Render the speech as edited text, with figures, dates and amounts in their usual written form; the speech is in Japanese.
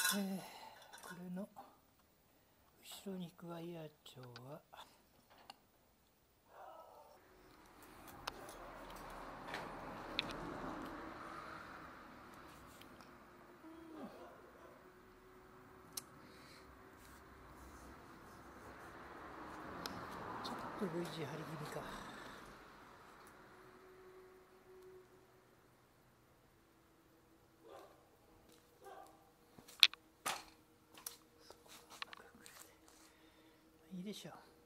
これの後ろに行くワイヤー長はちょっと V 字張り気味か。いいでしょう。